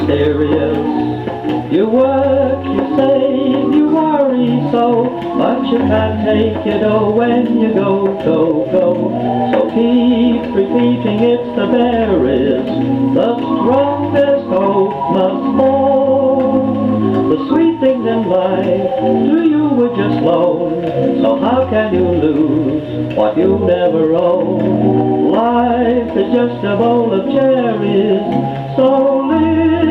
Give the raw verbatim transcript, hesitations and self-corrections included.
mysterious. You work, you save, you worry so, but you can't take it all when you go, go, go. So keep repeating it's the berries, the strongest hope must fall. The sweet things in life to you were just loan, so how can you lose what you never own? Life is just a bowl of cherries, so live